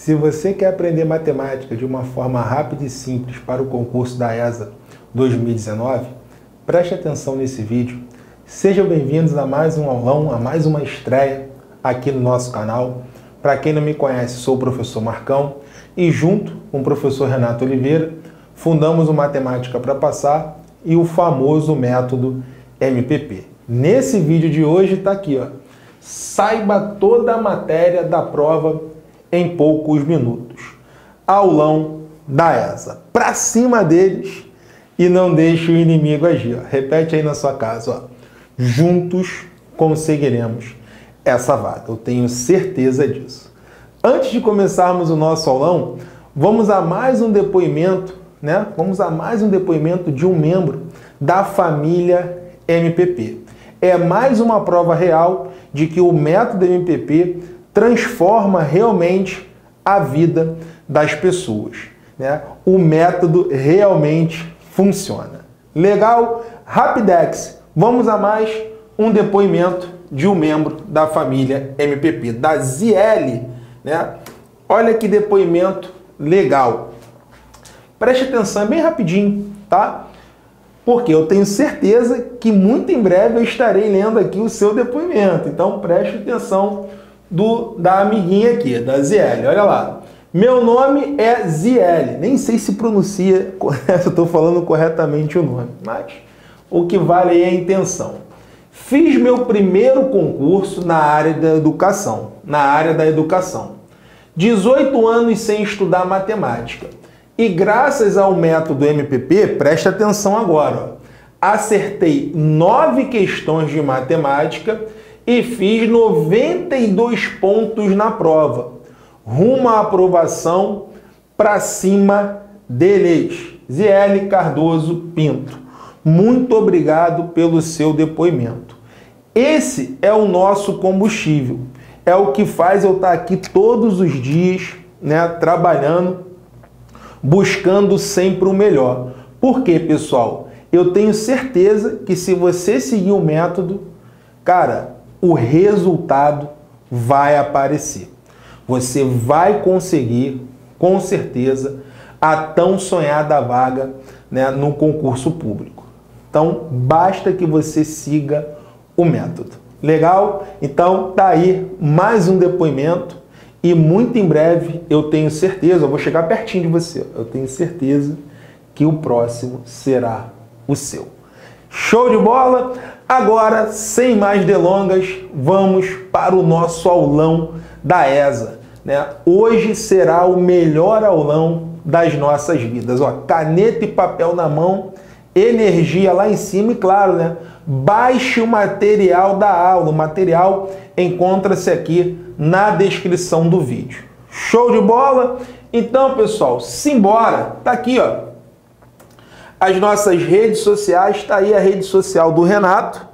Se você quer aprender matemática de uma forma rápida e simples para o concurso da ESA 2019, preste atenção nesse vídeo. Sejam bem-vindos a mais um aulão, a mais uma estreia aqui no nosso canal. Para quem não me conhece, sou o professor Marcão e junto com o professor Renato Oliveira, fundamos o Matemática para Passar e o famoso método MPP. Nesse vídeo de hoje está aqui, ó. Saiba toda a matéria da prova em poucos minutos. Aulão da ESA. Para cima deles e não deixe o inimigo agir. Ó. Repete aí na sua casa, ó. Juntos conseguiremos essa vaga. Eu tenho certeza disso. Antes de começarmos o nosso aulão, vamos a mais um depoimento, né? Vamos a mais um depoimento de um membro da família MPP. É mais uma prova real de que o método MPP transforma realmente a vida das pessoas, né? O método realmente funciona. Legal? Rapidex. Vamos a mais um depoimento de um membro da família MPP, da Ziele, né? Olha que depoimento legal. Preste atenção, é bem rapidinho, tá? Porque eu tenho certeza que muito em breve eu estarei lendo aqui o seu depoimento. Então preste atenção da amiguinha aqui, da Ziele. Olha lá. Meu nome é Ziele. Nem sei se pronuncia correto, eu estou falando corretamente o nome, mas o que vale aí é a intenção. Fiz meu primeiro concurso na área da educação. 18 anos sem estudar matemática. E graças ao método MPP, preste atenção agora, ó, acertei 9 questões de matemática e fiz 92 pontos na prova. Rumo à aprovação para cima deles. Ziele Cardoso Pinto. Muito obrigado pelo seu depoimento. Esse é o nosso combustível. É o que faz eu estar aqui todos os dias, né, trabalhando, buscando sempre o melhor. Por quê, pessoal? Eu tenho certeza que se você seguir o método, cara, o resultado vai aparecer. Você vai conseguir, com certeza, a tão sonhada vaga, né, no concurso público. Então, basta que você siga o método. Legal? Então, tá aí mais um depoimento. E muito em breve, eu tenho certeza, eu vou chegar pertinho de você, eu tenho certeza que o próximo será o seu. Show de bola? Agora, sem mais delongas, vamos para o nosso aulão da ESA, né? Hoje será o melhor aulão das nossas vidas. Ó, caneta e papel na mão, energia lá em cima e, claro, né? Baixe o material da aula. O material encontra-se aqui na descrição do vídeo. Show de bola? Então, pessoal, simbora! Tá aqui, ó. As nossas redes sociais, tá aí a rede social do Renato.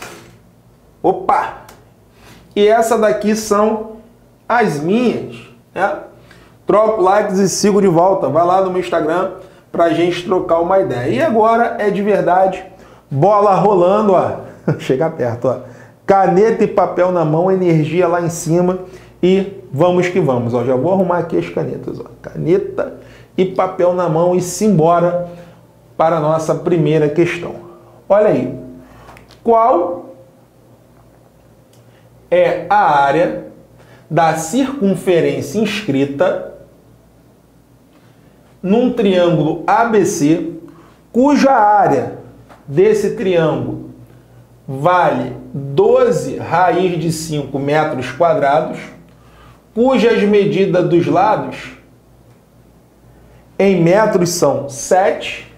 Opa! E essa daqui são as minhas, né? Troco likes e sigo de volta. Vai lá no meu Instagram pra gente trocar uma ideia. E agora é de verdade, bola rolando, ó. Chega perto, ó. Caneta e papel na mão, energia lá em cima e vamos que vamos. Ó, já vou arrumar aqui as canetas. Ó. Caneta e papel na mão e simbora para a nossa primeira questão. Olha aí. Qual é a área da circunferência inscrita num triângulo ABC cuja área desse triângulo vale 12 raiz de 5 metros quadrados, cujas medidas dos lados em metros são 7,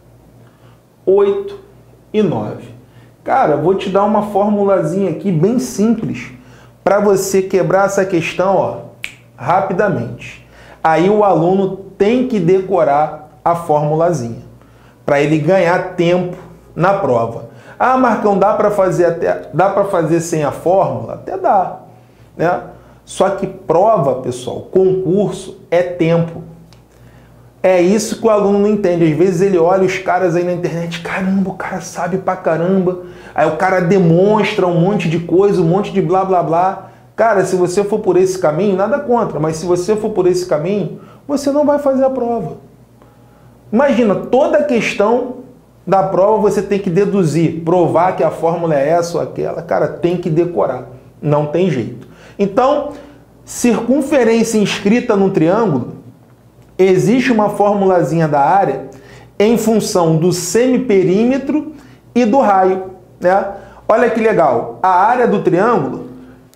8 e 9. Cara, vou te dar uma formulazinha aqui bem simples para você quebrar essa questão, ó, rapidamente. Aí o aluno tem que decorar a formulazinha para ele ganhar tempo na prova. Ah, Marcão, dá para fazer sem a fórmula? Até dá, né? Só que prova, pessoal, concurso é tempo. É isso que o aluno não entende. Às vezes ele olha os caras aí na internet, caramba, o cara sabe pra caramba. Aí o cara demonstra um monte de coisa, um monte de blá blá blá. Cara, se você for por esse caminho, nada contra, mas se você for por esse caminho, você não vai fazer a prova. Imagina, toda questão da prova você tem que deduzir, provar que a fórmula é essa ou aquela. Cara, tem que decorar, não tem jeito. Então, circunferência inscrita no triângulo, existe uma formulazinha da área em função do semiperímetro e do raio, né? Olha que legal, a área do triângulo,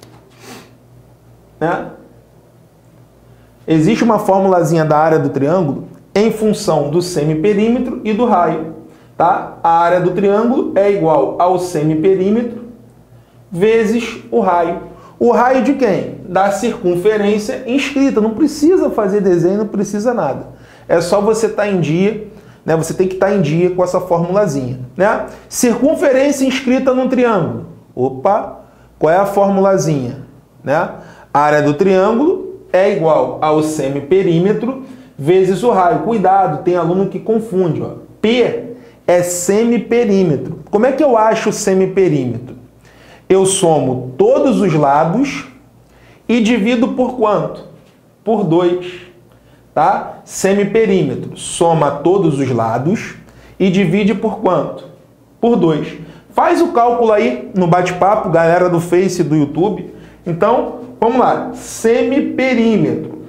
né? Existe uma formulazinha da área do triângulo em função do semiperímetro e do raio, tá? A área do triângulo é igual ao semiperímetro vezes o raio. O raio de quem? Da circunferência inscrita. Não precisa fazer desenho, não precisa nada. É só você estar em dia, né? Você tem que estar em dia com essa formulazinha, né? Circunferência inscrita num triângulo. Opa, qual é a formulazinha, né? A área do triângulo é igual ao semiperímetro vezes o raio. Cuidado, tem aluno que confunde, ó. P é semiperímetro. Como é que eu acho o semiperímetro? Eu somo todos os lados e divido por quanto? Por 2, tá? Semiperímetro, soma todos os lados e divide por quanto? Por 2. Faz o cálculo aí no bate-papo, galera do Face e do YouTube. Então, vamos lá. Semiperímetro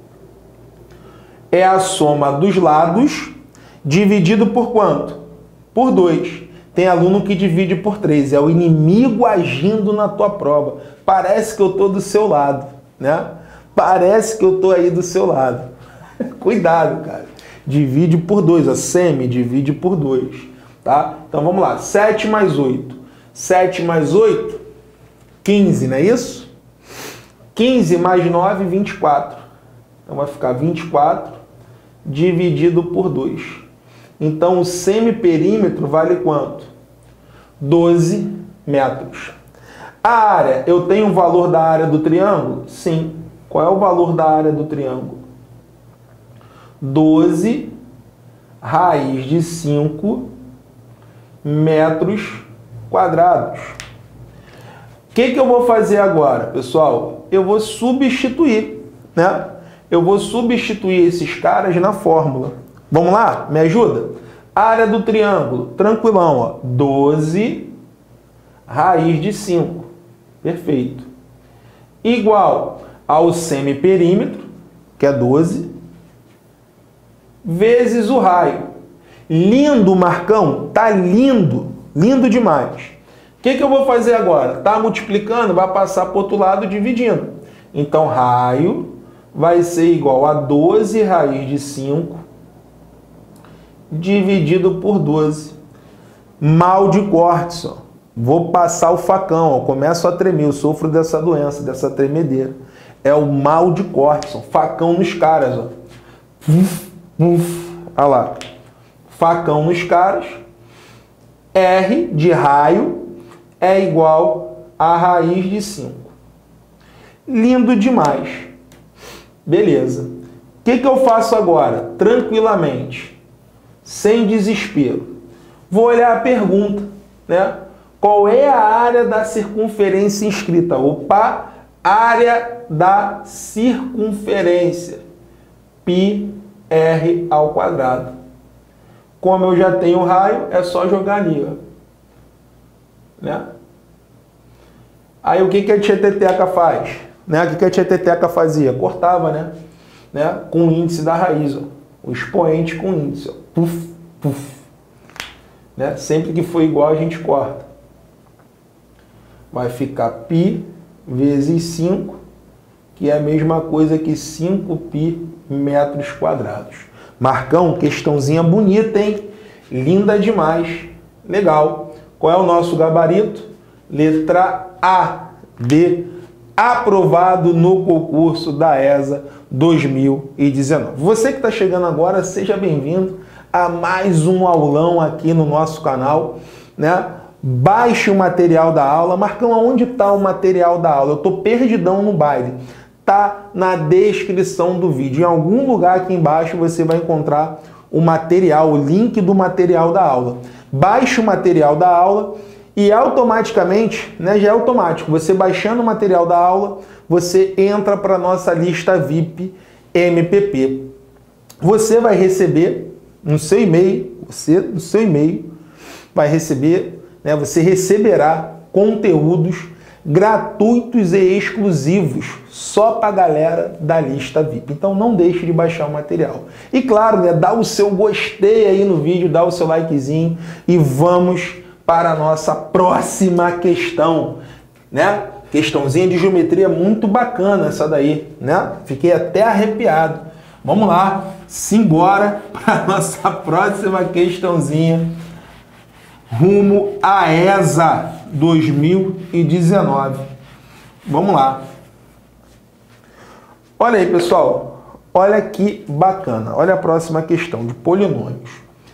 é a soma dos lados dividido por quanto? Por 2. Tem aluno que divide por 3. É o inimigo agindo na tua prova. Parece que eu estou do seu lado, né? Parece que eu estou aí do seu lado. Cuidado, cara. Divide por 2. A semi divide por 2. Tá? Então vamos lá. 7 mais 8. 7 mais 8, 15, não é isso? 15 mais 9, 24. Então vai ficar 24 dividido por 2. Então, o semiperímetro vale quanto? 12 metros. A área, eu tenho o valor da área do triângulo? Sim. Qual é o valor da área do triângulo? 12 raiz de 5 metros quadrados. O que eu vou fazer agora, pessoal? Eu vou substituir, né? Eu vou substituir esses caras na fórmula. Vamos lá? Me ajuda? Área do triângulo, tranquilão, ó. 12 raiz de 5. Perfeito. Igual ao semiperímetro, que é 12, vezes o raio. Lindo, Marcão? Tá lindo. Lindo demais. O que eu vou fazer agora? Tá multiplicando, vai passar para o outro lado dividindo. Então, raio vai ser igual a 12 raiz de 5 dividido por 12. Mal de Cortisson. Vou passar o facão, ó. Começo a tremer. Eu sofro dessa doença, dessa tremedeira. É o mal de Cortisson. Facão nos caras, ó. Olha lá. Facão nos caras. R de raio é igual a raiz de 5. Lindo demais. Beleza. O que eu faço agora? Tranquilamente. Sem desespero. Vou olhar a pergunta, né? Qual é a área da circunferência inscrita? Opa, área da circunferência. Πr ao quadrado. Como eu já tenho raio, é só jogar ali, ó. Né? Aí o que a tieteteca faz? Né? O que a tieteteca fazia? Cortava, né? Com o índice da raiz, ó. O expoente com índice, ó. Puf, puf. Né? Sempre que for igual, a gente corta. Vai ficar π vezes 5, que é a mesma coisa que 5π metros quadrados. Marcão, questãozinha bonita, hein? Linda demais. Legal. Qual é o nosso gabarito? Letra A de aprovado no concurso da ESA 2019. Você que está chegando agora, seja bem-vindo a mais um aulão aqui no nosso canal, né? Baixe o material da aula. Marcão, aonde está o material da aula? Eu estou perdidão no baile. Tá na descrição do vídeo. Em algum lugar aqui embaixo você vai encontrar o material, o link do material da aula. Baixe o material da aula e automaticamente, né, já é automático, você baixando o material da aula, você entra para a nossa lista VIP MPP. Você vai receber no seu e-mail, vai receber, né, você receberá conteúdos gratuitos e exclusivos só para a galera da lista VIP. Então não deixe de baixar o material. E claro, né, dá o seu gostei aí no vídeo, dá o seu likezinho e vamos para a nossa próxima questão, né? Questãozinha de geometria muito bacana essa daí, né? Fiquei até arrepiado. Vamos lá, simbora para a nossa próxima questãozinha rumo à ESA 2019. Vamos lá. Olha aí, pessoal. Olha que bacana. Olha a próxima questão de polinômios.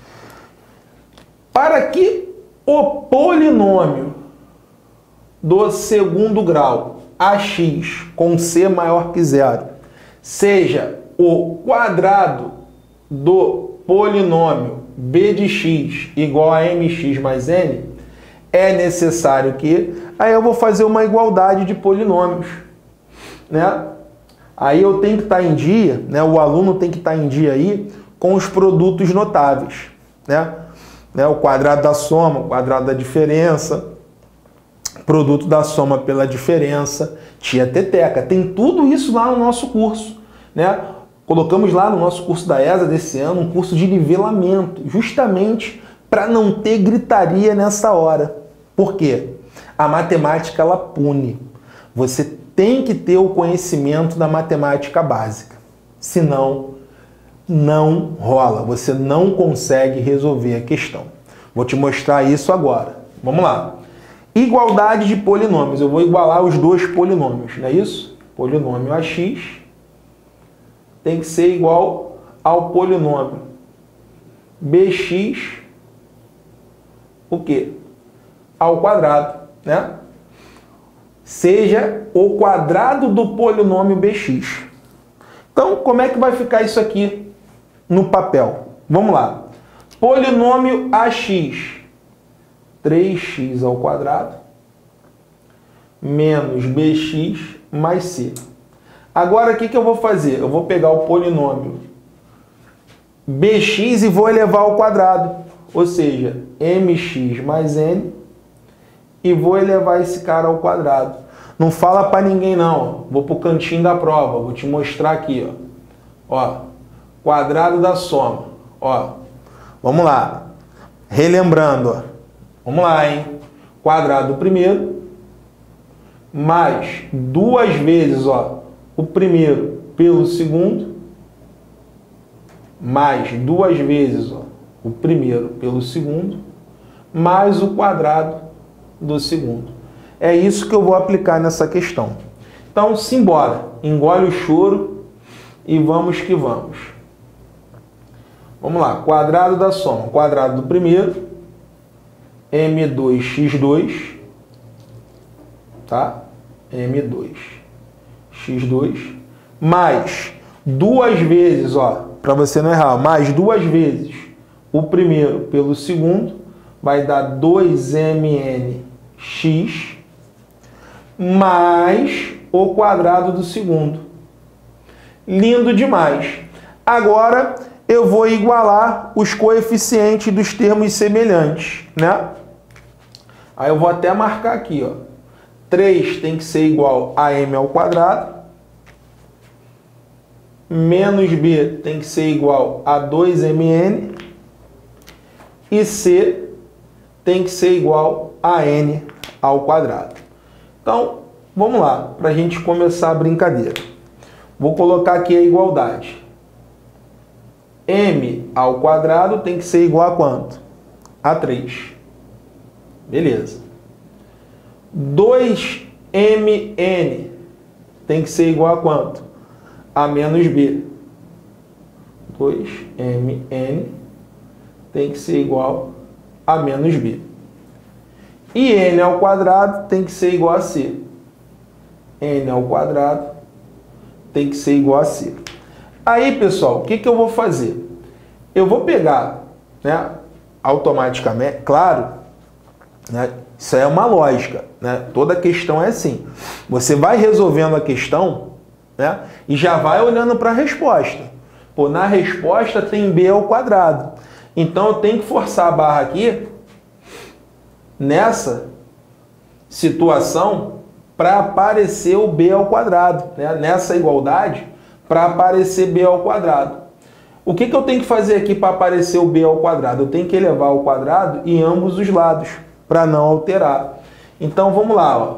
Para que o polinômio do segundo grau ax com c maior que zero seja o quadrado do polinômio b de x igual a mx mais n, é necessário que... Aí eu vou fazer uma igualdade de polinômios, né? Aí eu tenho que estar em dia, né? O aluno tem que estar em dia aí com os produtos notáveis, né? O quadrado da soma, o quadrado da diferença, produto da soma pela diferença, tia teteca. Tem tudo isso lá no nosso curso, né? Colocamos lá no nosso curso da ESA desse ano um curso de nivelamento, justamente para não ter gritaria nessa hora. Por quê? A matemática, ela pune. Você tem que ter o conhecimento da matemática básica. Senão, não rola. Você não consegue resolver a questão. Vou te mostrar isso agora. Vamos lá. Igualdade de polinômios. Eu vou igualar os dois polinômios, não é isso? Polinômio ax tem que ser igual ao polinômio bx, o quê? Ao quadrado, né? Seja o quadrado do polinômio bx. Então, como é que vai ficar isso aqui no papel? Vamos lá. Polinômio ax, 3x ao quadrado, menos bx mais c. Agora, o que eu vou fazer? Eu vou pegar o polinômio bx e vou elevar ao quadrado. Ou seja, mx mais n, e vou elevar esse cara ao quadrado. Não fala para ninguém não. Vou para o cantinho da prova. Vou te mostrar aqui. Ó, quadrado da soma. Ó, vamos lá. Relembrando. Ó. Vamos lá, hein? Quadrado do primeiro mais duas vezes, ó, o primeiro pelo segundo, mais duas vezes, ó, o primeiro pelo segundo, mais o quadrado do segundo. É isso que eu vou aplicar nessa questão. Então, simbora. Engole o choro e vamos que vamos. Vamos lá. Quadrado da soma. Quadrado do primeiro, m2x2, tá? m2x2, mais duas vezes, ó, para você não errar, mais duas vezes o primeiro pelo segundo, vai dar 2mnx, mais o quadrado do segundo. Lindo demais. Agora eu vou igualar os coeficientes dos termos semelhantes, né? Aí eu vou até marcar aqui, ó. 3 tem que ser igual a m ao quadrado, menos b tem que ser igual a 2mn, e c tem que ser igual a n ao quadrado. Então, vamos lá, para a gente começar a brincadeira. Vou colocar aqui a igualdade. M ao quadrado tem que ser igual a quanto? A 3. Beleza. 2mn tem que ser igual a quanto? A menos b. 2mn tem que ser igual a menos b. E n ao quadrado tem que ser igual a c. N ao quadrado tem que ser igual a c. Aí, pessoal, o que eu vou fazer? Eu vou pegar, né, automaticamente, claro, né? Isso é uma lógica, né? Toda questão é assim. Você vai resolvendo a questão, né? E já vai olhando para a resposta. Pô, na resposta tem b ao quadrado. Então eu tenho que forçar a barra aqui nessa situação para aparecer o b ao quadrado, né? Nessa igualdade, para aparecer b ao quadrado. O que eu tenho que fazer aqui para aparecer o b ao quadrado? Eu tenho que elevar ao quadrado em ambos os lados, para não alterar. Então vamos lá, ó.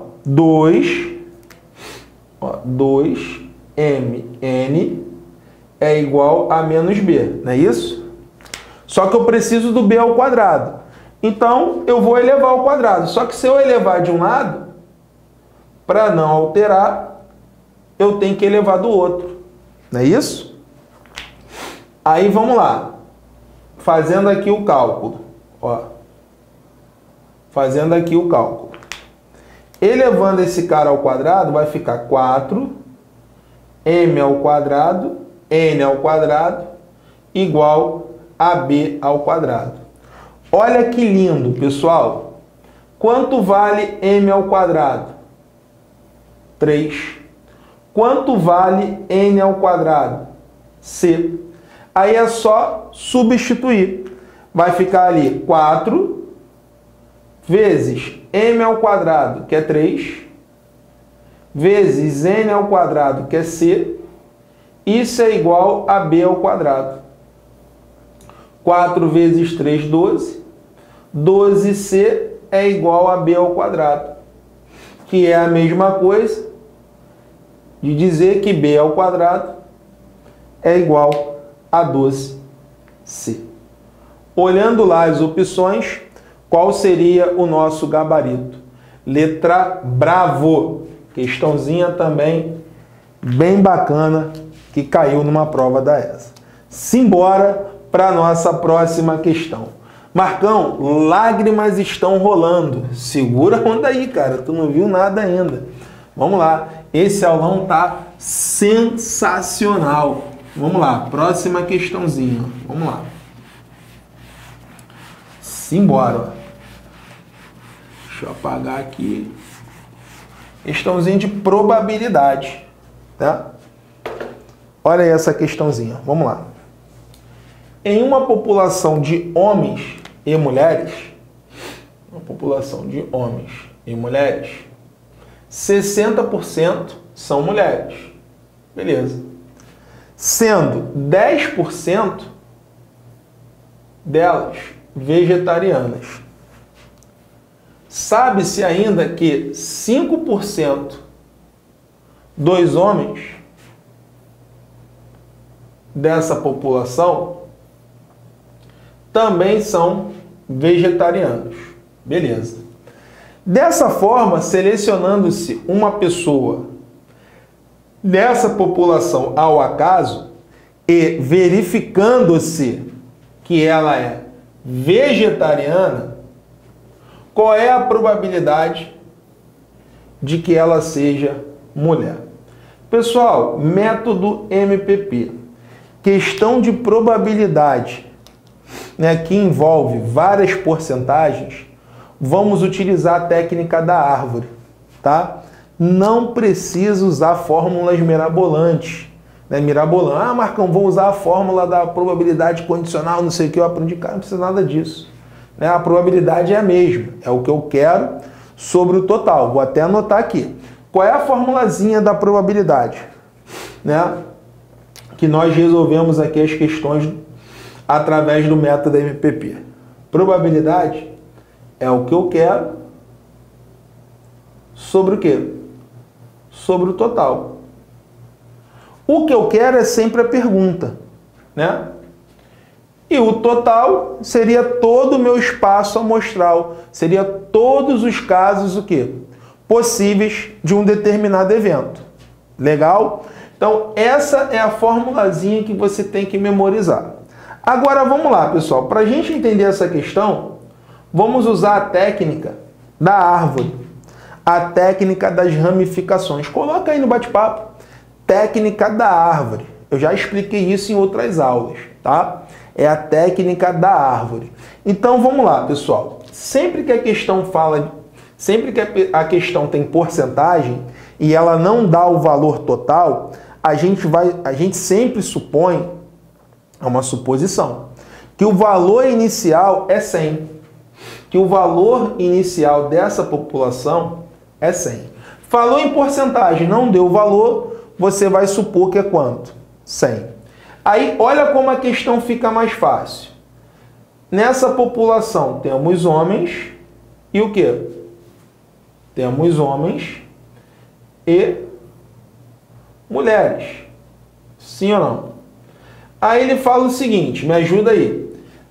2mn é igual a menos b, não é isso? Só que eu preciso do b ao quadrado. Então eu vou elevar ao quadrado. Só que se eu elevar de um lado, para não alterar, eu tenho que elevar do outro. Não é isso? Aí vamos lá. Fazendo aqui o cálculo. Ó. Fazendo aqui o cálculo. Elevando esse cara ao quadrado, vai ficar 4 m ao quadrado, n ao quadrado, igual a b ao quadrado. Olha que lindo, pessoal. Quanto vale m ao quadrado? 3. Quanto vale n ao quadrado? C. Aí é só substituir. Vai ficar ali 4 vezes m ao quadrado, que é 3, vezes n ao quadrado, que é c. Isso é igual a b ao quadrado. 4 vezes 3, 12. 12c é igual a b ao quadrado, que é a mesma coisa de dizer que b ao quadrado é igual a 12c. Olhando lá as opções, qual seria o nosso gabarito? Letra bravo. Questãozinha também bem bacana que caiu numa prova da ESA. Simbora para a nossa próxima questão. Marcão, lágrimas estão rolando. Segura a onda aí, cara. Tu não viu nada ainda. Vamos lá. Esse aulão tá sensacional. Vamos lá. Próxima questãozinha. Vamos lá. Simbora. Deixa eu apagar aqui. Questãozinha de probabilidade. Tá? Olha aí essa questãozinha. Vamos lá. Em uma população de homens e mulheres, 60% são mulheres. Beleza. Sendo 10% delas vegetarianas. Sabe-se ainda que 5% dos homens dessa população também são vegetarianos. Beleza. Dessa forma, selecionando-se uma pessoa dessa população ao acaso e verificando-se que ela é vegetariana, qual é a probabilidade de que ela seja mulher? Pessoal, método MPP. Questão de probabilidade, né, que envolve várias porcentagens, vamos utilizar a técnica da árvore, tá? Não precisa usar fórmulas mirabolantes, né? Mirabolante, Marcão, vou usar a fórmula da probabilidade condicional, não sei o que, eu aprendi, cara, não precisa nada disso. Né? A probabilidade é a mesma, é o que eu quero sobre o total. Vou até anotar aqui. Qual é a formulazinha da probabilidade? Né? Que nós resolvemos aqui as questões através do método MPP. Probabilidade é o que eu quero sobre o quê? Sobre o total. O que eu quero é sempre a pergunta, né? E o total seria todo o meu espaço amostral, seria todos os casos o quê? Possíveis de um determinado evento. Legal? Então, essa é a formulazinha que você tem que memorizar. Agora, vamos lá, pessoal. Para a gente entender essa questão, vamos usar a técnica da árvore, a técnica das ramificações. Coloca aí no bate-papo. Técnica da árvore. Eu já expliquei isso em outras aulas, tá? É a técnica da árvore. Então, vamos lá, pessoal. sempre que a questão sempre que a questão tem porcentagem e ela não dá o valor total, a gente sempre supõe, é uma suposição, que o valor inicial é 100. Que o valor inicial dessa população é 100. Falou em porcentagem, não deu valor, você vai supor que é quanto? 100. Aí, olha como a questão fica mais fácil. Nessa população, temos homens e o quê? Temos homens e mulheres. Sim ou não? Aí ele fala o seguinte, me ajuda aí.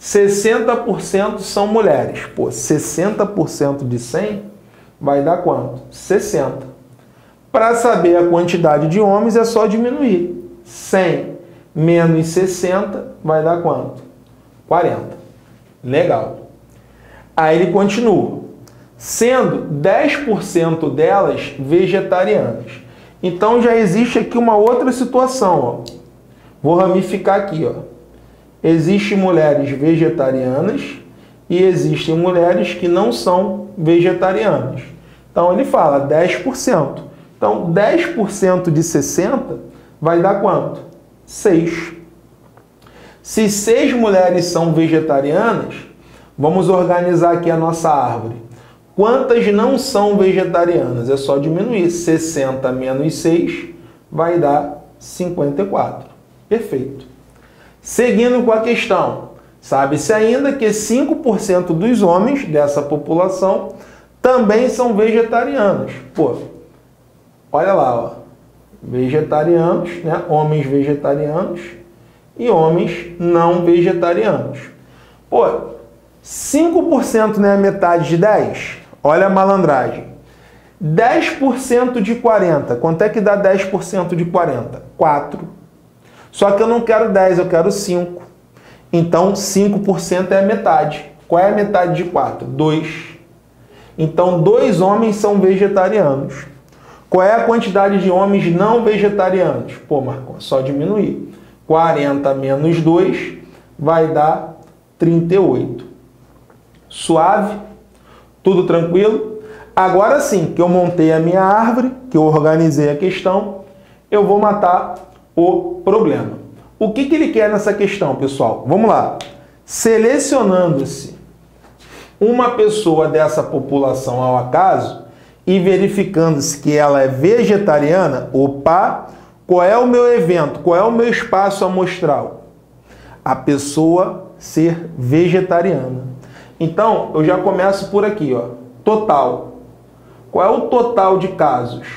60% são mulheres. Pô, 60% de 100 vai dar quanto? 60. Para saber a quantidade de homens é só diminuir. 100 menos 60 vai dar quanto? 40. Legal. Aí ele continua. Sendo 10% delas vegetarianas. Então já existe aqui uma outra situação. Ó. Vou ramificar aqui. Ó. Existem mulheres vegetarianas e existem mulheres que não são vegetarianas. Então ele fala 10%. Então 10% de 60 vai dar quanto? 6. Se 6 mulheres são vegetarianas, vamos organizar aqui a nossa árvore. Quantas não são vegetarianas? É só diminuir. 60 menos 6 vai dar 54. Perfeito. Seguindo com a questão, sabe-se ainda que 5% dos homens dessa população também são vegetarianos. Pô, olha lá, ó. Vegetarianos, né? Homens vegetarianos e homens não vegetarianos. Pô, 5% não é metade de 10? Olha a malandragem. 10% de 40. Quanto é que dá 10% de 40? 4. Só que eu não quero 10, eu quero 5. Então, 5% é a metade. Qual é a metade de 4? 2. Então, 2 homens são vegetarianos. Qual é a quantidade de homens não vegetarianos? Pô, Marcão, é só diminuir. 40 menos 2 vai dar 38. Suave? Tudo tranquilo? Agora sim, que eu montei a minha árvore, que eu organizei a questão, eu vou matar o problema. O que ele quer nessa questão, pessoal? Vamos lá. Selecionando-se uma pessoa dessa população ao acaso e verificando-se que ela é vegetariana, opa, qual é o meu evento? Qual é o meu espaço amostral? A pessoa ser vegetariana. Então, eu já começo por aqui, ó. Total. Qual é o total de casos?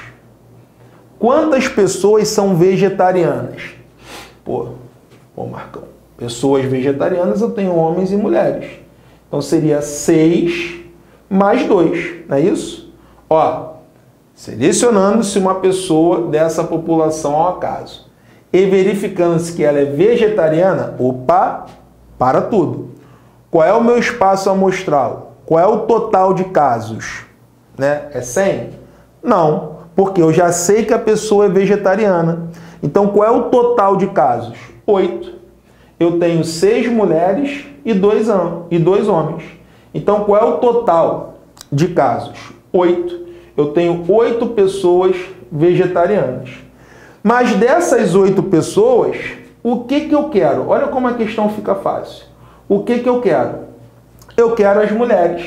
Quantas pessoas são vegetarianas? Pô, Marcão, pessoas vegetarianas eu tenho homens e mulheres. Então seria 6 mais 2, não é isso? Ó, selecionando-se uma pessoa dessa população ao acaso e verificando-se que ela é vegetariana, opa, para tudo. Qual é o meu espaço amostral? Qual é o total de casos? Né? É 100? Não, porque eu já sei que a pessoa é vegetariana. Então, qual é o total de casos? 8. Eu tenho 6 mulheres e 2 homens. Então, qual é o total de casos? 8. Eu tenho 8 pessoas vegetarianas. Mas dessas 8 pessoas, o que eu quero? Olha como a questão fica fácil. O que eu quero? Eu quero as mulheres.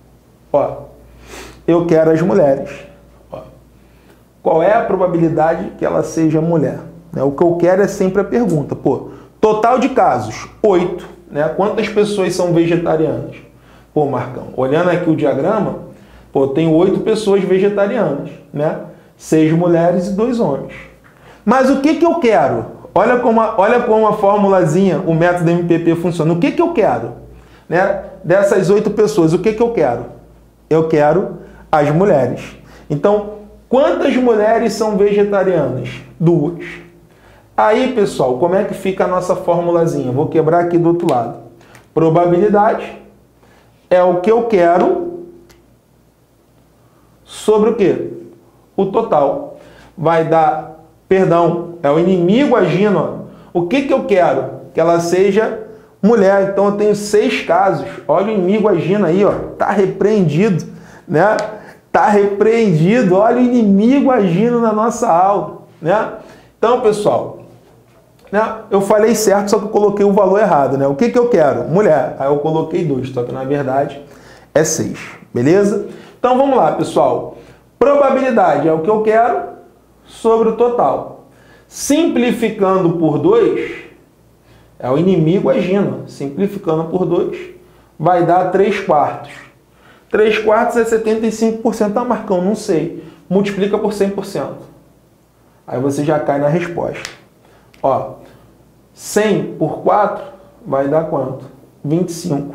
Ó, eu quero as mulheres. Ó. Qual é a probabilidade que ela seja mulher? O que eu quero é sempre a pergunta. Pô, total de casos, 8. Né? Quantas pessoas são vegetarianas? Pô, Marcão, olhando aqui o diagrama, pô, tem 8 pessoas vegetarianas, né? 6 mulheres e 2 homens. Mas o que eu quero? Olha como a formulazinha, o método MPP funciona. O que eu quero? Né? Dessas 8 pessoas, o que eu quero? Eu quero as mulheres. Então, quantas mulheres são vegetarianas? 2. Aí, pessoal, como é que fica a nossa formulazinha? Vou quebrar aqui do outro lado. Probabilidade é o que eu quero sobre o quê? O total. Vai dar, perdão, é o inimigo agindo. Ó. O que eu quero? Que ela seja mulher. Então eu tenho 6 casos. Olha o inimigo agindo aí, ó. Tá repreendido, né? Tá repreendido. Olha o inimigo agindo na nossa aula, né? Então, pessoal, né, eu falei certo, só que eu coloquei o valor errado, né? O que eu quero? Mulher. Aí eu coloquei 2, só que na verdade é 6, beleza? Então vamos lá, pessoal. Probabilidade é o que eu quero sobre o total. Simplificando por 2, é o inimigo agindo. Simplificando por 2, vai dar 3/4. 3/4 é 75%. Ah, Marcão, não sei. Multiplica por 100%. Aí você já cai na resposta. Ó, 100 por 4 vai dar quanto? 25.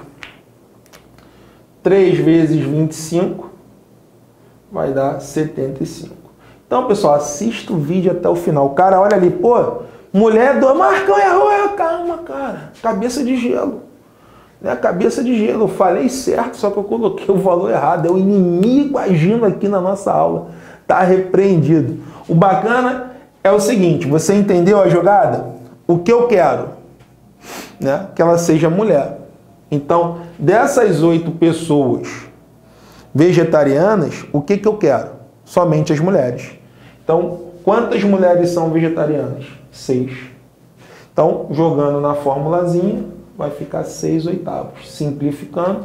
3 vezes 25 vai dar 75. Então, pessoal, assista o vídeo até o final. O cara olha ali, pô, mulher do Marcão errou. Calma, cara. Cabeça de gelo. Né? Cabeça de gelo. Eu falei certo, só que eu coloquei o valor errado. É o inimigo agindo aqui na nossa aula. Tá repreendido. O bacana é o seguinte, você entendeu a jogada? O que eu quero? Né? Que ela seja mulher. Então, dessas 8 pessoas vegetarianas, o que eu quero? Somente as mulheres. Então, quantas mulheres são vegetarianas? 6. Então, jogando na formulazinha, vai ficar 6/8. Simplificando,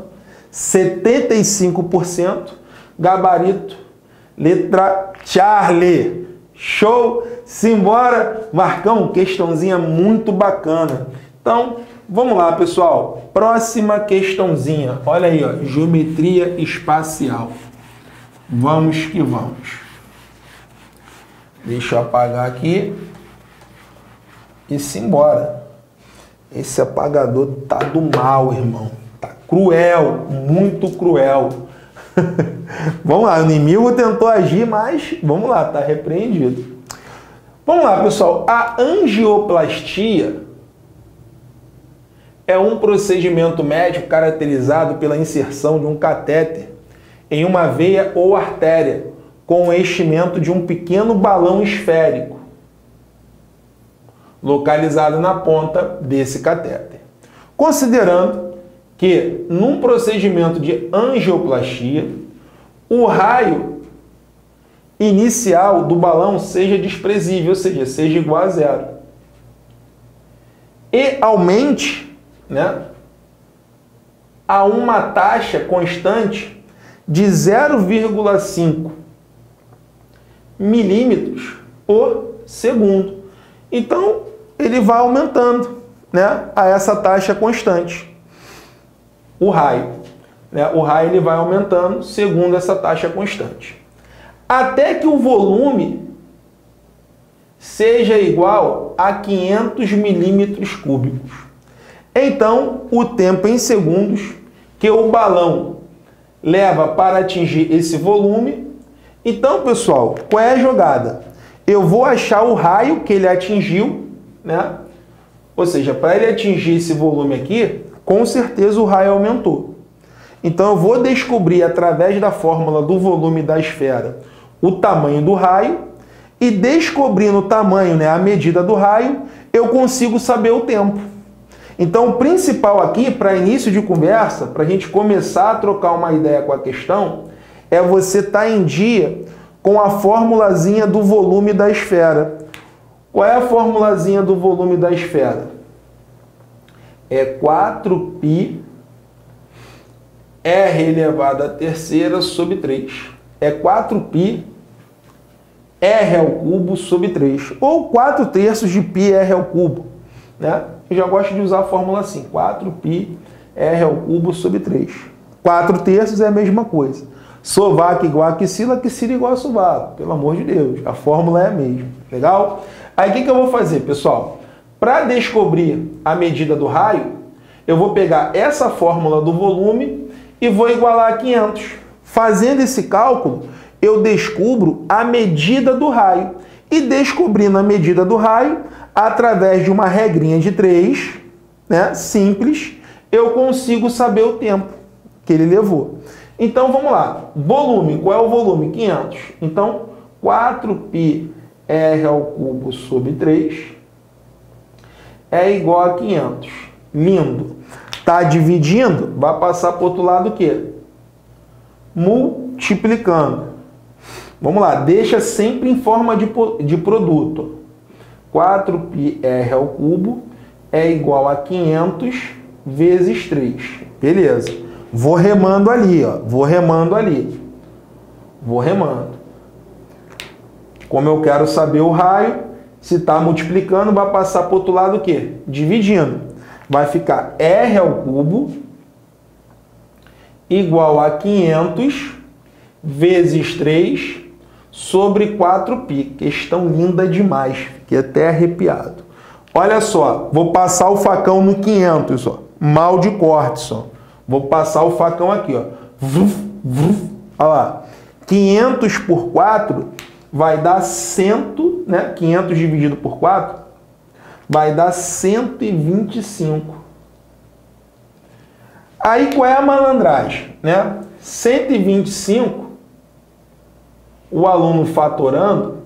75%, gabarito, letra Charlie. Show? Simbora! Marcão, questãozinha muito bacana. Então, vamos lá, pessoal. Próxima questãozinha. Olha aí, ó, geometria espacial. Vamos que vamos. Deixa eu apagar aqui. E simbora. Esse apagador tá do mal, irmão. Tá cruel, muito cruel. Vamos lá, o inimigo tentou agir, mas vamos lá, tá repreendido. Vamos lá, pessoal. A angioplastia é um procedimento médico caracterizado pela inserção de um catéter em uma veia ou artéria com o enchimento de um pequeno balão esférico localizado na ponta desse catéter. Considerando que, num procedimento de angioplastia, o raio inicial do balão seja desprezível, ou seja, seja igual a 0. E aumente, né, a uma taxa constante de 0,5 milímetros por segundo. Então, ele vai aumentando, né, a essa taxa constante. O raio, né? O raio ele vai aumentando segundo essa taxa constante. Até que o volume seja igual a 500 milímetros cúbicos. Então, o tempo em segundos que o balão leva para atingir esse volume. Então, pessoal, qual é a jogada? Eu vou achar o raio que ele atingiu, né? Ou seja, para ele atingir esse volume aqui, com certeza o raio aumentou. Então eu vou descobrir através da fórmula do volume da esfera o tamanho do raio e descobrindo o tamanho, né, a medida do raio, eu consigo saber o tempo. Então o principal aqui, para início de conversa, para a gente começar a trocar uma ideia com a questão, é você estar em dia com a formulazinha do volume da esfera. Qual é a formulazinha do volume da esfera? É 4π R elevado à terceira sobre 3. É 4π R ao cubo sobre 3. Ou 4/3 de π R ao cubo. Né? Eu já gosto de usar a fórmula assim. 4π R ao cubo sobre 3. 4/3 é a mesma coisa. Sovaco igual a axila, axila igual a sovaco. Pelo amor de Deus, a fórmula é a mesma. Legal? Aí o que eu vou fazer, pessoal? Para descobrir a medida do raio, eu vou pegar essa fórmula do volume e vou igualar a 500. Fazendo esse cálculo, eu descubro a medida do raio. E descobrindo a medida do raio, através de uma regrinha de 3, né, simples, eu consigo saber o tempo que ele levou. Então, vamos lá. Volume, qual é o volume? 500. Então, 4π R ao cubo sobre 3 é igual a 500 Lindo. Tá dividindo, vai passar para o outro lado o quê? Multiplicando. Vamos lá, deixa sempre em forma de produto. 4πr ao cubo é igual a 500 vezes 3. Beleza. Vou remando ali, ó. Vou remando ali. Vou remando. Como eu quero saber o raio, se está multiplicando, vai passar para o outro lado o quê? Dividindo. Vai ficar r ao cubo igual a 500 vezes 3 sobre 4π. Questão linda demais. Fiquei até arrepiado. Olha só, vou passar o facão no 500, ó. Mal de corte, só. Vou passar o facão aqui, ó. Olha lá. 500 por 4 vai dar 100, né? 500 dividido por 4 vai dar 125. Aí qual é a malandragem, né? 125, o aluno fatorando,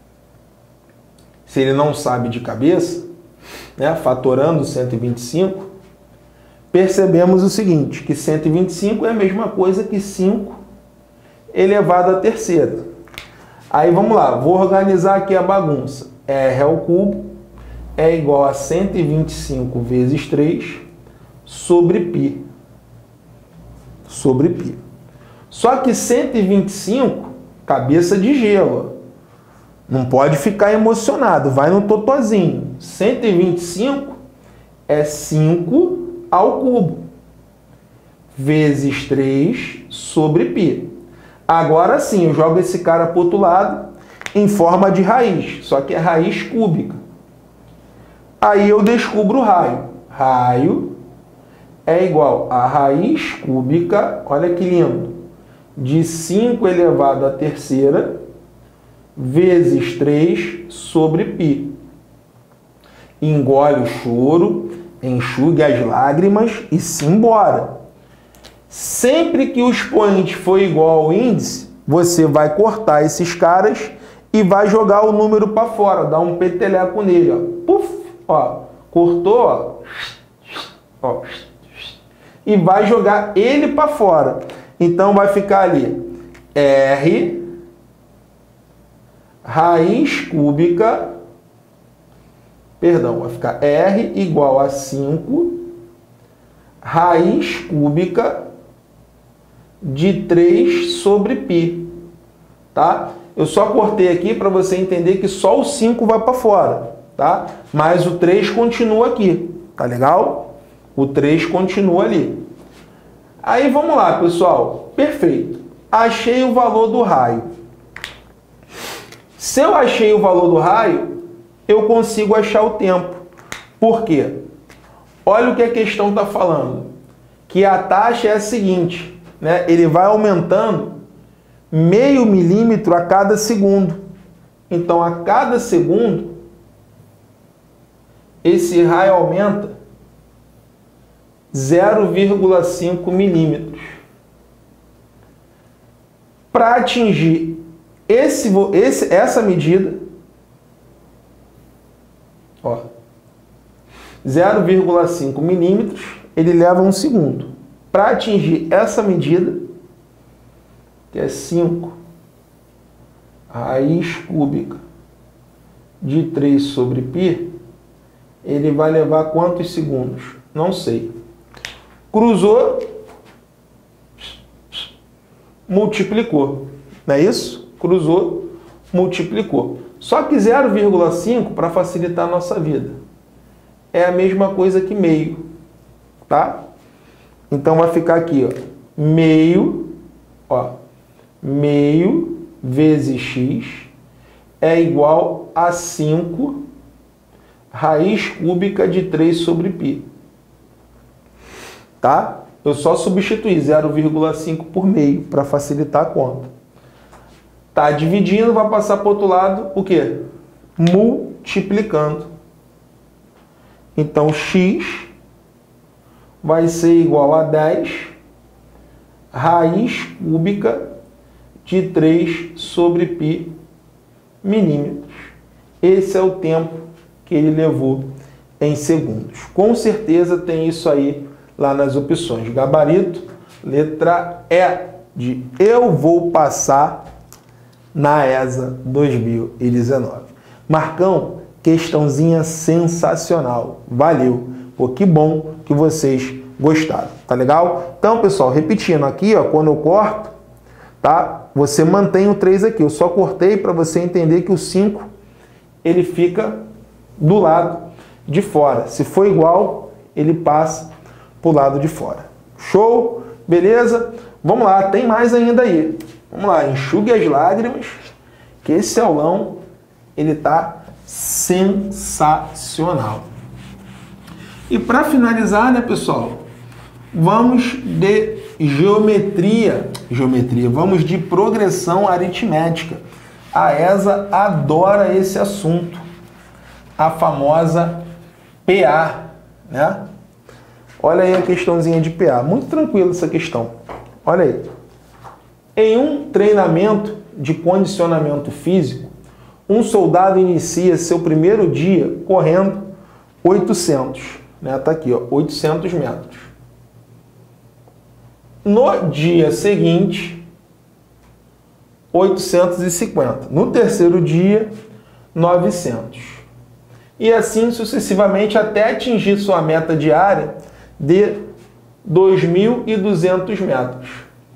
se ele não sabe de cabeça, né? Fatorando 125, percebemos o seguinte, que 125 é a mesma coisa que 5 elevado à terceira. Aí vamos lá, vou organizar aqui a bagunça. R ao cubo é igual a 125 vezes 3 sobre π. Sobre π. Só que 125, cabeça de gelo. Não pode ficar emocionado, vai no totozinho. 125 é 5 ao cubo vezes 3 sobre π. Agora sim, eu jogo esse cara para o outro lado em forma de raiz, só que é raiz cúbica. Aí eu descubro o raio. Raio é igual a raiz cúbica, olha que lindo, de 5 elevado à terceira vezes 3 sobre π. Engole o choro, enxugue as lágrimas e simbora. Sempre que o expoente for igual ao índice, você vai cortar esses caras e vai jogar o número para fora, dar um peteleco nele, ó. Puf, ó, cortou, ó, e vai jogar ele para fora. Então vai ficar ali R raiz cúbica, perdão, vai ficar R igual a 5 raiz cúbica de 3 sobre π, tá? Eu só cortei aqui para você entender que só o 5 vai para fora, tá? Mas o 3 continua aqui, tá legal? O 3 continua ali. Aí vamos lá, pessoal. Perfeito. Achei o valor do raio. Se eu achei o valor do raio, eu consigo achar o tempo. Por quê? Olha o que a questão está falando. Que a taxa é a seguinte, né? Ele vai aumentando meio milímetro a cada segundo. Então, a cada segundo, esse raio aumenta 0,5 milímetros. Para atingir essa medida, ó, 0,5 milímetros, ele leva 1 segundo. Para atingir essa medida, que é 5 raiz cúbica de 3 sobre π, ele vai levar quantos segundos? Não sei. Cruzou, multiplicou. Não é isso? Cruzou, multiplicou. Só que 0,5, para facilitar a nossa vida, é a mesma coisa que meio, tá? Então vai ficar aqui, ó, meio vezes x é igual a 5 raiz cúbica de 3 sobre π. Tá? Eu só substituí 0,5 por meio para facilitar a conta. Tá dividindo, vai passar para o outro lado o quê? Multiplicando. Então, x vai ser igual a 10 raiz cúbica de 3 sobre π milímetros. Esse é o tempo que ele levou em segundos. Com certeza tem isso aí lá nas opções. Gabarito, letra E de eu vou passar na ESA 2019. Marcão, questãozinha sensacional. Valeu. Pô, que bom que vocês gostaram. Tá legal? Então, pessoal, repetindo aqui, ó, quando eu corto, tá? Você mantém o 3 aqui. Eu só cortei para você entender que o 5 ele fica do lado de fora. Se for igual, ele passa pro lado de fora. Show? Beleza? Vamos lá, tem mais ainda aí. Vamos lá, enxugue as lágrimas, que esse aulão, ele tá sensacional. E para finalizar, né, pessoal, vamos de geometria, vamos de progressão aritmética. A ESA adora esse assunto, a famosa PA, né? Olha aí a questãozinha de PA, muito tranquila essa questão. Olha aí. Em um treinamento de condicionamento físico, um soldado inicia seu primeiro dia correndo 800, né? Tá aqui, ó, 800 metros. No dia seguinte, 850. No terceiro dia, 900. E assim sucessivamente até atingir sua meta diária de 2.200 metros.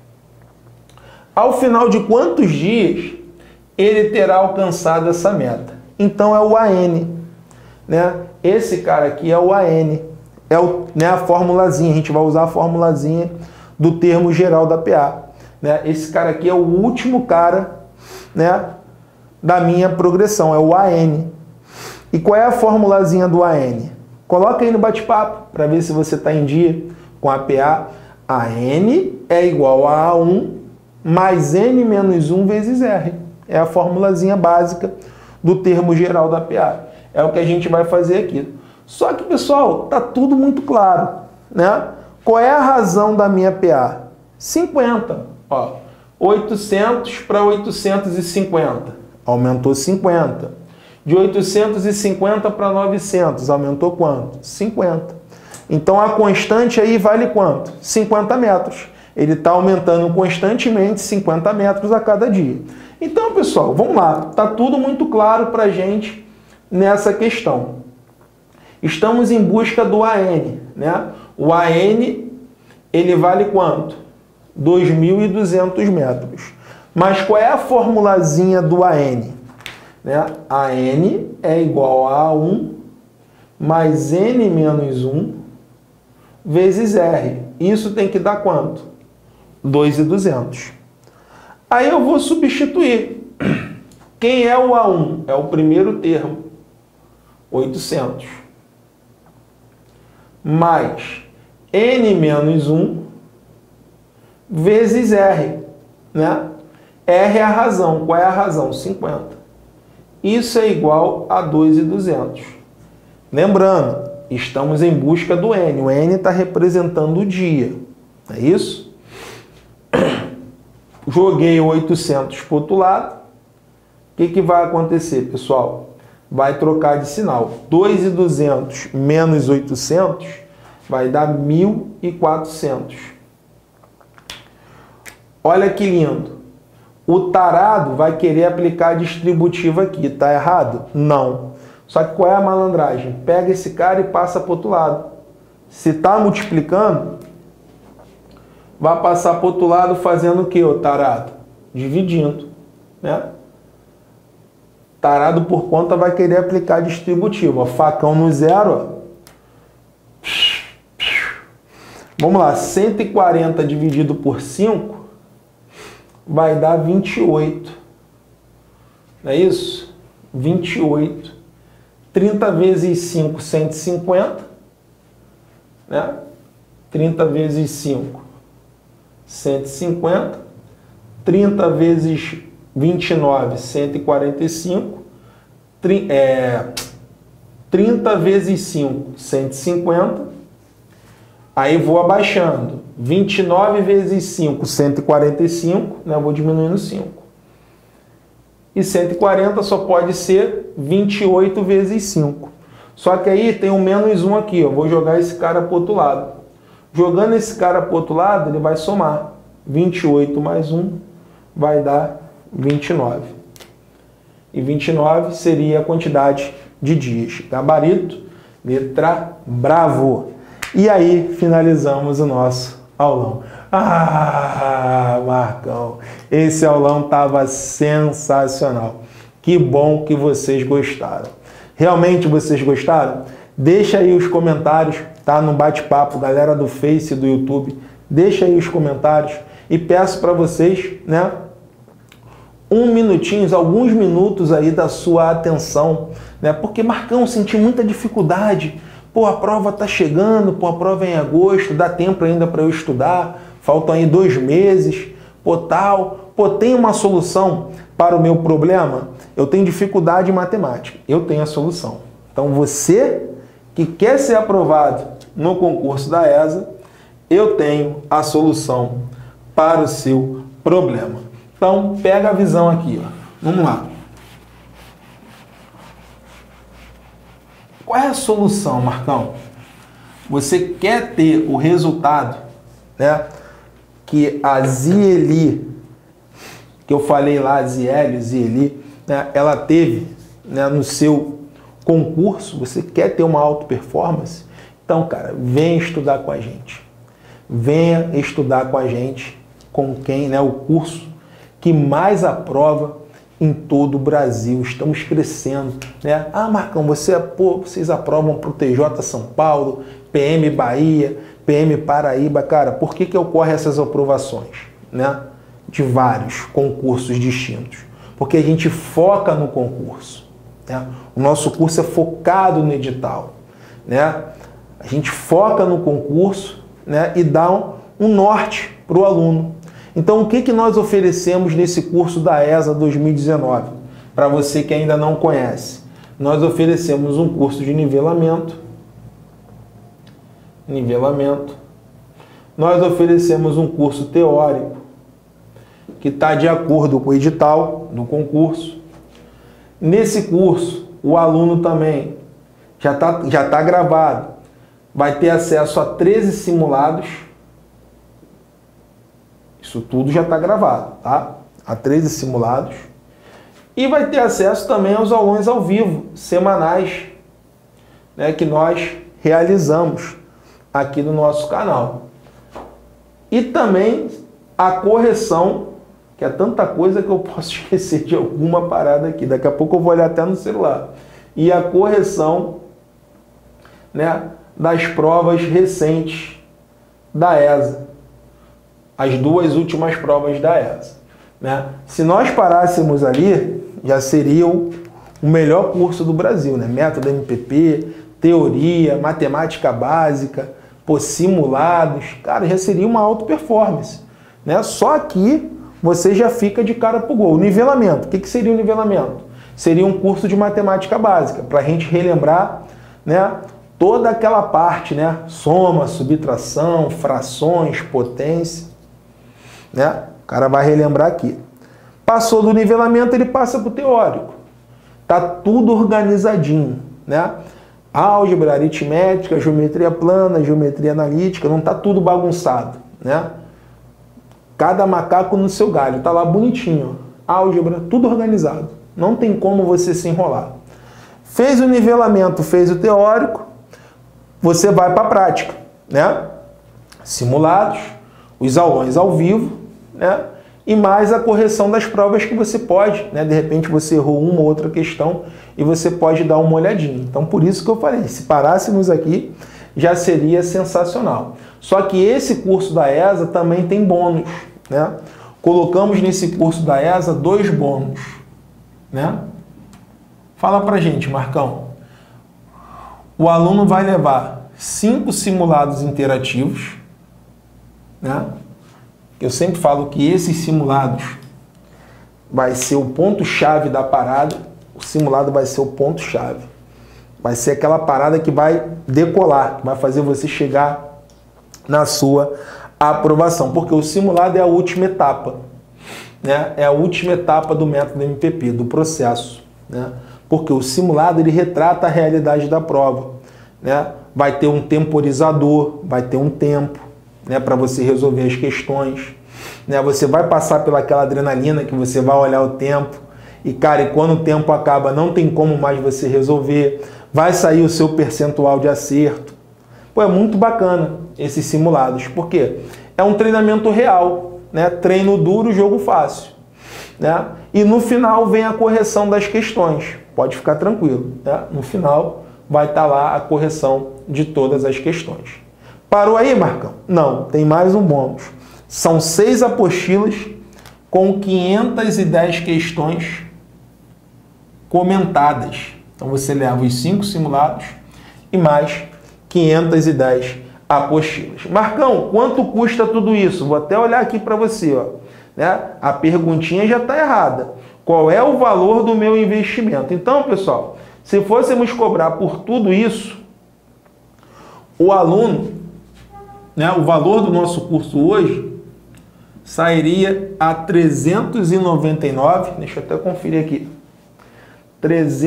Ao final de quantos dias ele terá alcançado essa meta? Então é o AN, né? Esse cara aqui é o AN, né, a formulazinha, a gente vai usar a formulazinha do termo geral da PA. Né? Esse cara aqui é o último cara, né, da minha progressão, é o AN. E qual é a formulazinha do AN? Coloca aí no bate-papo para ver se você está em dia com a PA. AN é igual a A1 mais N menos 1 vezes R. É a formulazinha básica do termo geral da PA. É o que a gente vai fazer aqui. Só que, pessoal, tá tudo muito claro, né? Qual é a razão da minha PA? 50. Ó, 800 para 850. Aumentou 50. De 850 para 900. Aumentou quanto? 50. Então, a constante aí vale quanto? 50 metros. Ele está aumentando constantemente 50 metros a cada dia. Então, pessoal, vamos lá. Tá tudo muito claro para a gente nessa questão. Estamos em busca do AN, né? O AN, ele vale quanto? 2.200 metros. Mas qual é a formulazinha do AN? Né? AN é igual a A1 mais N menos 1 vezes R. Isso tem que dar quanto? 2.200. Aí eu vou substituir. Quem é o A1? É o primeiro termo. 800. Mais N menos 1 vezes R. Né? R é a razão. Qual é a razão? 50. Isso é igual a 2.200. Lembrando, estamos em busca do N. O N está representando o dia. É isso? Joguei 800 para o outro lado. O que vai acontecer, pessoal? Vai trocar de sinal. 2.200 menos 800 vai dar 1.400. Olha que lindo. O tarado vai querer aplicar a distributiva aqui. Tá errado? Não. Só que qual é a malandragem? Pega esse cara e passa para o outro lado. Se está multiplicando, vai passar para o outro lado fazendo o que, ô tarado? Dividindo. Né? Tarado por conta vai querer aplicar a distributiva. Facão no zero. Ó. Vamos lá. 140 dividido por 5 vai dar 28. Não é isso? 28. 30 vezes 5, 150. Né? 30 vezes 5, 150. 30 vezes 29, 145. 30 vezes 5, 150. Aí vou abaixando. 29 vezes 5, 145. Né? Vou diminuindo 5. E 140 só pode ser 28 vezes 5. Só que aí tem um menos 1 aqui, ó. Vou jogar esse cara para o outro lado. Jogando esse cara para o outro lado, ele vai somar. 28 mais 1 vai dar 29. E 29 seria a quantidade de dias. Gabarito, letra bravo. E aí finalizamos o nosso aulão. Ah, Marcão, esse aulão estava sensacional. Que bom que vocês gostaram. Realmente vocês gostaram? Deixa aí os comentários, tá? No bate-papo, galera do Face e do YouTube. Deixa aí os comentários e peço para vocês, né? Alguns minutos aí da sua atenção, né? Porque, Marcão, senti muita dificuldade. Pô, a prova tá chegando, pô, a prova é em agosto, dá tempo ainda para eu estudar, faltam aí 2 meses, pô, tal. Pô, tem uma solução para o meu problema? Eu tenho dificuldade em matemática, eu tenho a solução. Então, você que quer ser aprovado no concurso da ESA, eu tenho a solução para o seu problema. Então, pega a visão aqui, ó. Vamos lá. Qual é a solução, Marcão? Você quer ter o resultado, né, que a Zieli, que eu falei lá, Zieli, né, ela teve, né, no seu concurso. Você quer ter uma alta performance? Então, cara, venha estudar com a gente. Venha estudar com a gente, com quem, né, o curso que mais aprova em todo o Brasil. Estamos crescendo, né? Ah, Marcão, vocês aprovam para o TJ São Paulo, PM Bahia, PM Paraíba. Cara, por que ocorrem essas aprovações, né? De vários concursos distintos? Porque a gente foca no concurso, né? O nosso curso é focado no edital, né? A gente foca no concurso, né? E dá um norte para o aluno. Então, o que nós oferecemos nesse curso da ESA 2019? Para você que ainda não conhece, nós oferecemos um curso de nivelamento. Nós oferecemos um curso teórico, que está de acordo com o edital do concurso. Nesse curso, o aluno também já tá gravado, vai ter acesso a 13 simulados. Isso tudo já está gravado, tá? A 13 simulados. E vai ter acesso também aos aulões ao vivo, semanais, né, que nós realizamos aqui no nosso canal. E também a correção, que é tanta coisa que eu posso esquecer de alguma parada aqui. Daqui a pouco eu vou olhar até no celular. E a correção, né, das provas recentes da ESA. As 2 últimas provas da ESA, né? Se nós parássemos ali, já seria o melhor curso do Brasil, né? Método MPP, teoria, matemática básica, simulados, cara, já seria uma alta performance, né? Só que você já fica de cara pro gol. Nivelamento, o que seria o nivelamento? Seria um curso de matemática básica, para a gente relembrar, né, toda aquela parte, né? Soma, subtração, frações, potência. Né? O cara vai relembrar aqui. Passou do nivelamento, ele passa para o teórico. Tá tudo organizadinho, né? Álgebra, aritmética, geometria plana, geometria analítica, não tá tudo bagunçado, né? Cada macaco no seu galho, tá lá bonitinho. Álgebra, tudo organizado. Não tem como você se enrolar. Fez o nivelamento, fez o teórico, você vai para a prática, né? Simulados, os aulões ao vivo, né? E mais a correção das provas que você pode, né? De repente você errou uma ou outra questão e você pode dar uma olhadinha. Então, por isso que eu falei, se parássemos aqui, já seria sensacional. Só que esse curso da ESA também tem bônus, né? Colocamos nesse curso da ESA 2 bônus, né? Fala pra gente, Marcão. O aluno vai levar 5 simulados interativos, né? Eu sempre falo que esses simulados vai ser o ponto-chave da parada. O simulado vai ser o ponto-chave. Vai ser aquela parada que vai decolar, que vai fazer você chegar na sua aprovação. Porque o simulado é a última etapa, né? É a última etapa do método MPP, do processo, né? Porque o simulado ele retrata a realidade da prova, né? Vai ter um temporizador, vai ter um tempo, né, para você resolver as questões, né? Você vai passar pelaquela adrenalina que você vai olhar o tempo e, cara, e quando o tempo acaba não tem como mais você resolver, vai sair o seu percentual de acerto. Pô, é muito bacana esses simulados, porque é um treinamento real, né? Treino duro, jogo fácil, né? E no final vem a correção das questões, pode ficar tranquilo, né? No final vai estar lá a correção de todas as questões. Parou aí, Marcão? Não, tem mais um bônus. São 6 apostilas com 510 questões comentadas. Então você leva os 5 simulados e mais 510 apostilas. Marcão, quanto custa tudo isso? Vou até olhar aqui para você, ó, né? A perguntinha já está errada. Qual é o valor do meu investimento? Então, pessoal, se fôssemos cobrar por tudo isso, o aluno, né, o valor do nosso curso hoje sairia a R$ 399, deixa eu até conferir aqui, R$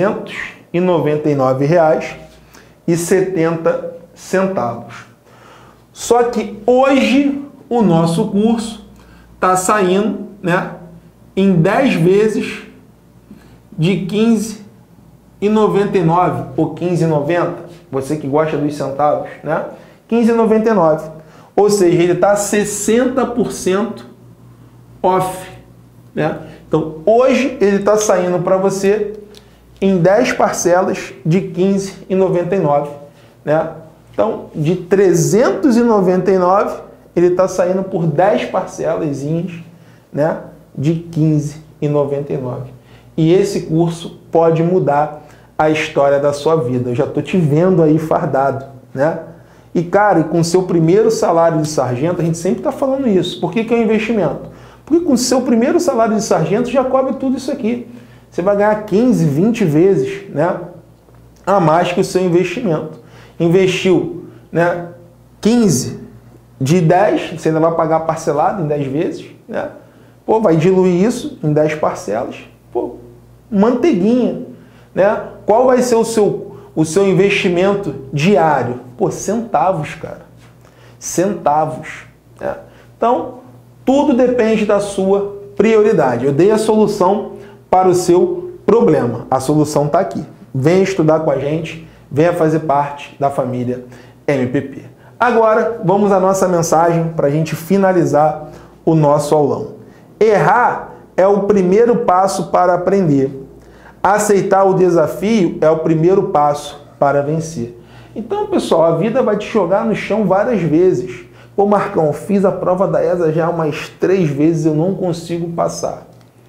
399,70. Só que hoje o nosso curso está saindo, né, em 10 vezes de R$ 15,99 ou R$ 15,90. Você que gosta dos centavos, né? R$ 15,99. Ou seja, ele está 60% off, né? Então, hoje ele está saindo para você em 10 parcelas de R$ 15,99, né? Então, de R$ 399, ele está saindo por 10 parcelazinhas, né, de R$ 15,99. E esse curso pode mudar a história da sua vida. Eu já estou te vendo aí fardado, né? E, cara, e com o seu primeiro salário de sargento, a gente sempre está falando isso. Por que que é um investimento? Porque com o seu primeiro salário de sargento já cobre tudo isso aqui. Você vai ganhar 15, 20 vezes, né, a mais que o seu investimento. Investiu, né, 15 de 10, você ainda vai pagar parcelado em 10 vezes, né? Pô, vai diluir isso em 10 parcelas. Pô, manteiguinha, né? Qual vai ser o seu investimento diário? Pô, centavos, cara. Centavos, né? Então, tudo depende da sua prioridade. Eu dei a solução para o seu problema. A solução está aqui. Venha estudar com a gente, venha fazer parte da família MPP. Agora, vamos à nossa mensagem para a gente finalizar o nosso aulão. Errar é o primeiro passo para aprender. Aceitar o desafio é o primeiro passo para vencer. Então, pessoal, a vida vai te jogar no chão várias vezes. Pô, Marcão, eu fiz a prova da ESA já umas 3 vezes, eu não consigo passar.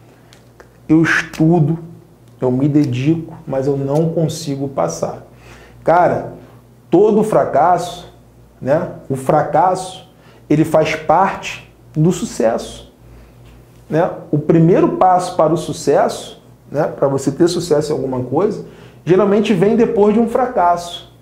Eu estudo, eu me dedico, mas eu não consigo passar. Cara, todo fracasso, né? O fracasso, ele faz parte do sucesso, né? O primeiro passo para o sucesso, né, para você ter sucesso em alguma coisa, geralmente vem depois de um fracasso.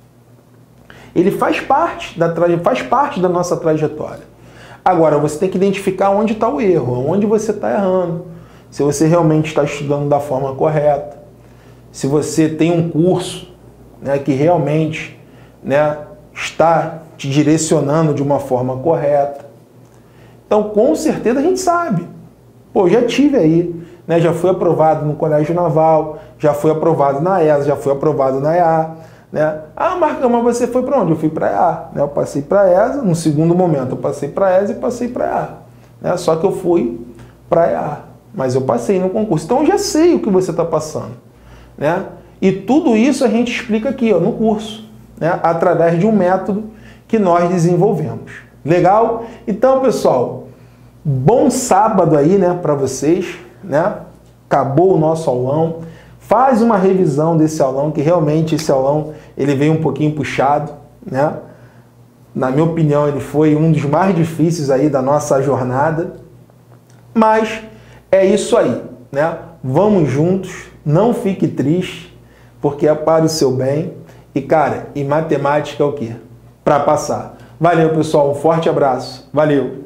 Ele faz parte da nossa trajetória. Agora, você tem que identificar onde está o erro, onde você está errando. Se você realmente está estudando da forma correta. Se você tem um curso, né, que realmente, né, está te direcionando de uma forma correta. Então, com certeza a gente sabe. Pô, já tive aí, né, já fui aprovado no Colégio Naval, já fui aprovado na ESA, já fui aprovado na EA, né? Ah, Marcão, mas você foi para onde? Eu fui para a EA, né? Eu passei para a ESA, no segundo momento eu passei para a ESA e passei para a EA, né? Só que eu fui para a EA, mas eu passei no concurso. Então eu já sei o que você está passando, né? E tudo isso a gente explica aqui, ó, no curso, né? Através de um método que nós desenvolvemos. Legal? Então, pessoal, bom sábado aí, né, para vocês, né? Acabou o nosso aulão. Faz uma revisão desse aulão, que realmente esse aulão ele veio um pouquinho puxado, né? Na minha opinião, ele foi um dos mais difíceis aí da nossa jornada. Mas é isso aí, né? Vamos juntos, não fique triste, porque é para o seu bem. E, cara, e matemática é o quê? Para passar. Valeu, pessoal. Um forte abraço. Valeu!